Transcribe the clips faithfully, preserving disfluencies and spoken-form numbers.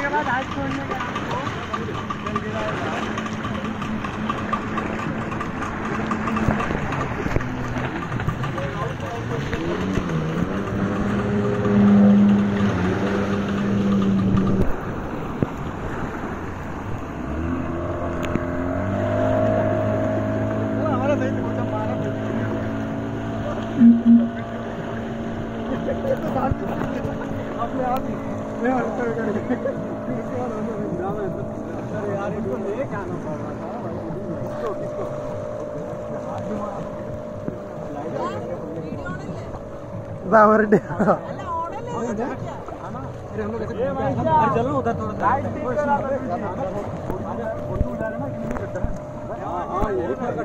के बाद हाथ छोड़ने का अपने आप ही मैं अरे यार इसको लेके आना पड़ रहा था किसको किसको बावरडे अरे हम लोग ऐसे चलो उधर थोड़ा लाइट फोटो उठा लेना कि नहीं करता है हां यही कर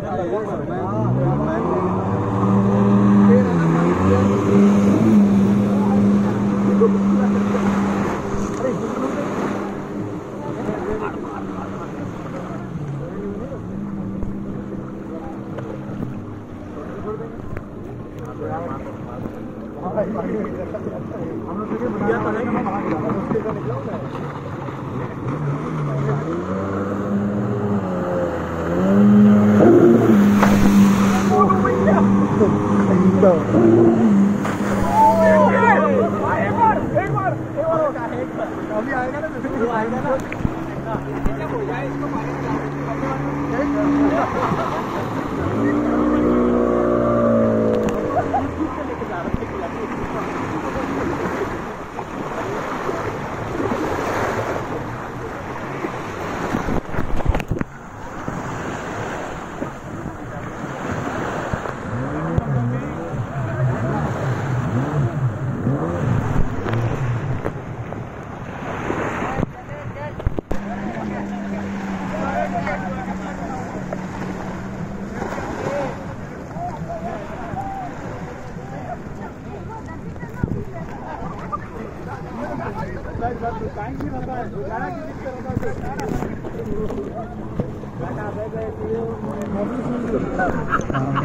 अभी आएगा ना तो आएगा ना हो जाए इसको Thank you.